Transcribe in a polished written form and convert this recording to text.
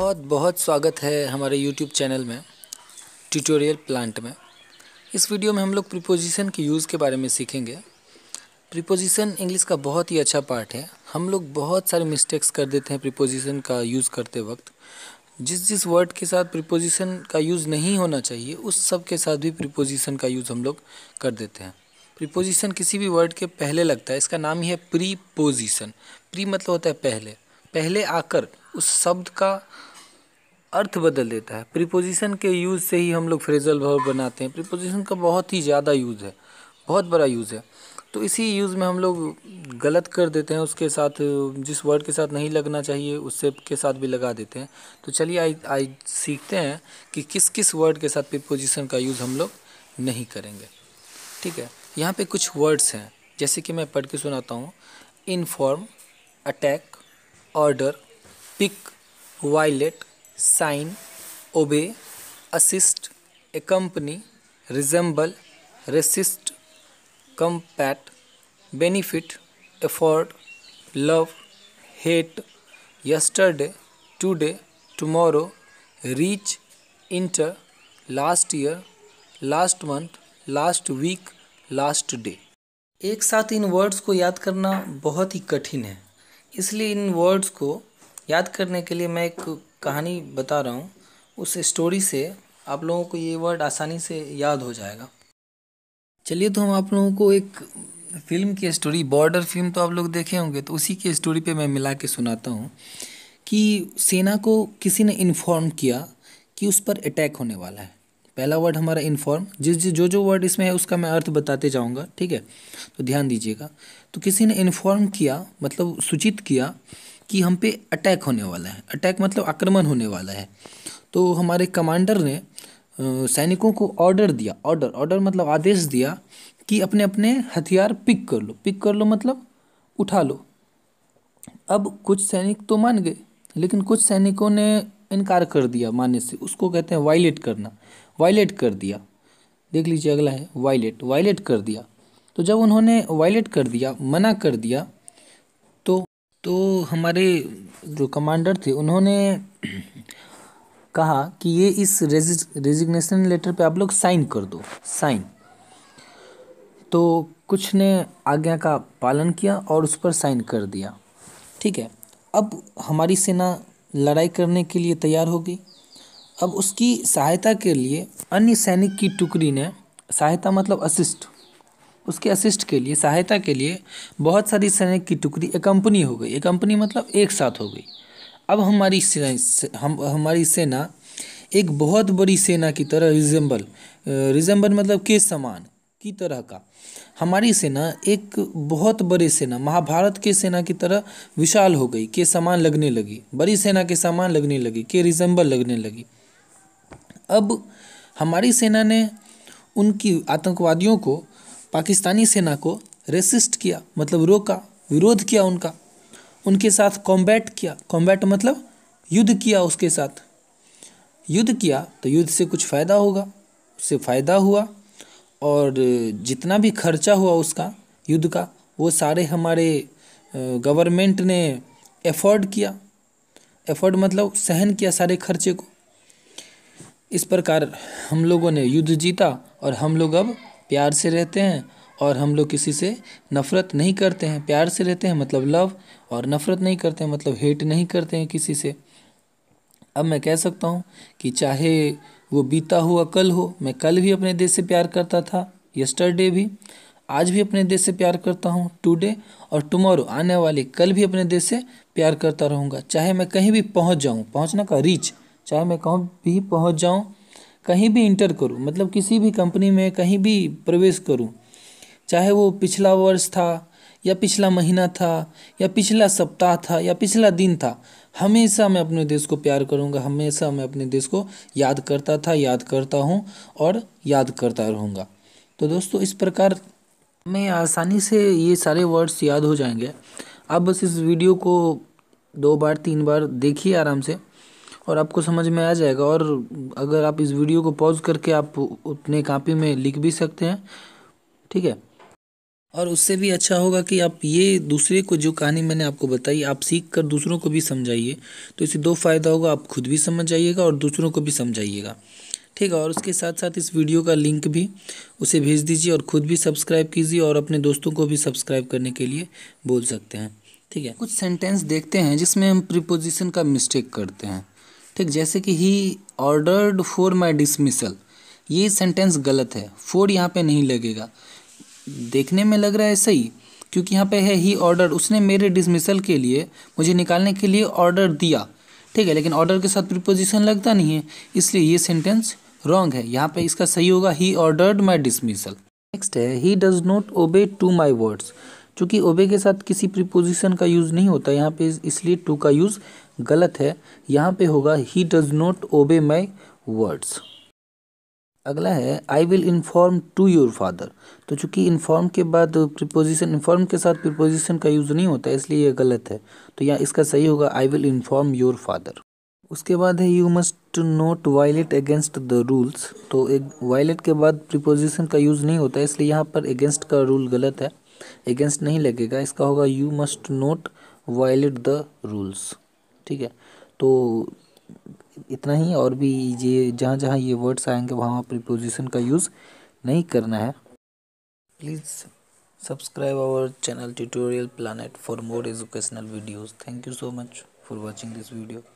बहुत बहुत स्वागत है हमारे YouTube चैनल में ट्यूटोरियल प्लांट में। इस वीडियो में हम लोग प्रीपोजिशन के यूज़ के बारे में सीखेंगे। प्रीपोजिशन इंग्लिश का बहुत ही अच्छा पार्ट है। हम लोग बहुत सारे मिस्टेक्स कर देते हैं प्रीपोजिशन का यूज़ करते वक्त। जिस वर्ड के साथ प्रीपोजिशन का यूज़ नहीं होना चाहिए उस सब के साथ भी प्रीपोजिशन का यूज़ हम लोग कर देते हैं। प्रीपोजिशन किसी भी वर्ड के पहले लगता है, इसका नाम ही है प्रीपोजिशन। प्री मतलब होता है पहले, पहले आकर उस शब्द का अर्थ बदल देता है। प्रीपोजिशन के यूज़ से ही हम लोग फ्रेजल वर्ब बनाते हैं। प्रीपोजिशन का बहुत ही ज़्यादा यूज़ है, बहुत बड़ा यूज़ है। तो इसी यूज़ में हम लोग गलत कर देते हैं, उसके साथ जिस वर्ड के साथ नहीं लगना चाहिए उससे के साथ भी लगा देते हैं। तो चलिए आज सीखते हैं कि किस किस वर्ड के साथ प्रीपोजिशन का यूज़ हम लोग नहीं करेंगे। ठीक है, यहाँ पे कुछ वर्ड्स हैं, जैसे कि मैं पढ़ के सुनाता हूँ। Inform, attack, order, pick, violate, sign, obey, assist, accompany, resemble, resist, compat, benefit, afford, love, hate, yesterday, today, tomorrow, reach, enter, last year, last month, last week, last day। एक साथ इन वर्ड्स को याद करना बहुत ही कठिन है, इसलिए इन वर्ड्स को याद करने के लिए मैं एक कहानी बता रहा हूँ। उस स्टोरी से आप लोगों को ये वर्ड आसानी से याद हो जाएगा। चलिए तो हम आप लोगों को एक फिल्म की स्टोरी, बॉर्डर फिल्म तो आप लोग देखे होंगे, तो उसी की स्टोरी पे मैं मिला के सुनाता हूँ कि सेना को किसी ने इन्फॉर्म किया कि उस पर अटैक होने वाला है। पहला वर्ड हमारा इन्फॉर्म, जो वर्ड इसमें है उसका मैं अर्थ बताते जाऊँगा, ठीक है, तो ध्यान दीजिएगा। तो किसी ने इन्फॉर्म किया मतलब सूचित किया कि हम पे अटैक होने वाला है। अटैक मतलब आक्रमण होने वाला है। तो हमारे कमांडर ने सैनिकों को ऑर्डर दिया, ऑर्डर मतलब आदेश दिया कि अपने अपने हथियार पिक कर लो। पिक कर लो मतलब उठा लो। अब कुछ सैनिक तो मान गए, लेकिन कुछ सैनिकों ने इनकार कर दिया मानने से। उसको कहते हैं वायलेट करना। वायलेट कर दिया, देख लीजिए अगला है वायलेट। वायलेट कर दिया, तो जब उन्होंने वायलेट कर दिया, मना कर दिया, तो हमारे जो कमांडर थे उन्होंने कहा कि ये इस रेजिग्नेशन लेटर पे आप लोग साइन कर दो, साइन। तो कुछ ने आज्ञा का पालन किया और उस पर साइन कर दिया। ठीक है, अब हमारी सेना लड़ाई करने के लिए तैयार हो गई। अब उसकी सहायता के लिए अन्य सैनिक की टुकड़ी ने, सहायता मतलब असिस्ट, उसके असिस्ट के लिए, सहायता के लिए बहुत सारी सैनिक की टुकड़ी एकम्पनी हो गई। एकम्पनी मतलब एक साथ हो गई। अब हमारी सेना एक बहुत बड़ी सेना की तरह रिजेंबल मतलब के समान की तरह का, हमारी सेना एक बहुत बड़ी सेना, महाभारत के सेना की तरह विशाल हो गई, के समान लगने लगी, बड़ी सेना के समान लगने लगी, के रिजेंबल लगने लगी। अब हमारी सेना ने उनकी आतंकवादियों को, पाकिस्तानी सेना को रेसिस्ट किया मतलब रोका, विरोध किया उनका, उनके साथ कॉम्बैट किया। कॉम्बैट मतलब युद्ध किया, उसके साथ युद्ध किया। तो युद्ध से कुछ फ़ायदा होगा, उससे फ़ायदा हुआ, और जितना भी खर्चा हुआ उसका युद्ध का, वो सारे हमारे गवर्नमेंट ने एफोर्ड किया। एफोर्ड मतलब सहन किया सारे खर्चे को। इस प्रकार हम लोगों ने युद्ध जीता और हम लोग अब प्यार से रहते हैं, और हम लोग किसी से नफ़रत नहीं करते हैं। प्यार से रहते हैं मतलब लव, और नफ़रत नहीं करते हैं मतलब हेट नहीं करते हैं किसी से। अब मैं कह सकता हूँ कि चाहे वो बीता हुआ कल हो, मैं कल भी अपने देश से प्यार करता था, यस्टरडे भी, आज भी अपने देश से प्यार करता हूँ टुडे, और टुमारो आने वाले कल भी अपने देश से प्यार करता रहूँगा। चाहे मैं कहीं भी पहुँच जाऊँ, पहुँचना का रीच, चाहे मैं कहीं भी पहुँच जाऊँ, कहीं भी इंटर करूँ मतलब किसी भी कंपनी में कहीं भी प्रवेश करूँ, चाहे वो पिछला वर्ष था या पिछला महीना था या पिछला सप्ताह था या पिछला दिन था, हमेशा मैं अपने देश को प्यार करूँगा। हमेशा मैं अपने देश को याद करता था, याद करता हूँ और याद करता रहूँगा। तो दोस्तों इस प्रकार में आसानी से ये सारे वर्ड्स याद हो जाएंगे। आप बस इस वीडियो को 2 बार 3 बार देखिए आराम से, और आपको समझ में आ जाएगा। और अगर आप इस वीडियो को पॉज करके आप अपने कॉपी में लिख भी सकते हैं, ठीक है। और उससे भी अच्छा होगा कि आप ये दूसरे को जो कहानी मैंने आपको बताई आप सीख कर दूसरों को भी समझाइए। तो इससे दो फायदा होगा, आप खुद भी समझ जाइएगा और दूसरों को भी समझाइएगा। ठीक है, और उसके साथ साथ इस वीडियो का लिंक भी उसे भेज दीजिए और खुद भी सब्सक्राइब कीजिए और अपने दोस्तों को भी सब्सक्राइब करने के लिए बोल सकते हैं। ठीक है, कुछ सेंटेंस देखते हैं जिसमें हम प्रीपोजिशन का मिस्टेक करते हैं। ठीक, जैसे कि ही ऑर्डर्ड फॉर माई डिसमिसल, ये सेंटेंस गलत है, फॉर यहाँ पे नहीं लगेगा। देखने में लग रहा है सही, क्योंकि यहाँ पे है ही ऑर्डर, उसने मेरे डिसमिसल के लिए, मुझे निकालने के लिए ऑर्डर दिया। ठीक है, लेकिन ऑर्डर के साथ प्रीपोजिशन लगता नहीं है, इसलिए ये सेंटेंस रॉन्ग है। यहाँ पे इसका सही होगा ही ऑर्डर्ड माई डिसमिसल। नेक्स्ट है he does not obey to my words. चूँकि ओबे के साथ किसी प्रीपोजिशन का यूज़ नहीं होता यहाँ पे, इसलिए टू का यूज़ गलत है। यहाँ पे होगा ही डज नॉट ओबे माई वर्ड्स। अगला है I will inform to your father. तो चूंकि इन्फॉर्म के बाद प्रीपोजिशन, इन्फॉर्म के साथ प्रीपोजिशन का यूज़ नहीं होता है, इसलिए ये गलत है। तो यहाँ इसका सही होगा I will inform your father. उसके बाद है you must not violate against the rules. तो एक वायलेट के बाद प्रीपोजिशन का यूज़ नहीं होता है, इसलिए यहाँ पर अगेंस्ट का रूल गलत है, अगेंस्ट नहीं लगेगा। इसका होगा you must not violate the rules. ठीक है, तो इतना ही। और भी ये जहाँ जहाँ ये वर्ड्स आएंगे वहाँ प्रीपोजिशन का यूज़ नहीं करना है। Please subscribe our channel tutorial planet for more educational videos. Thank you so much for watching this video.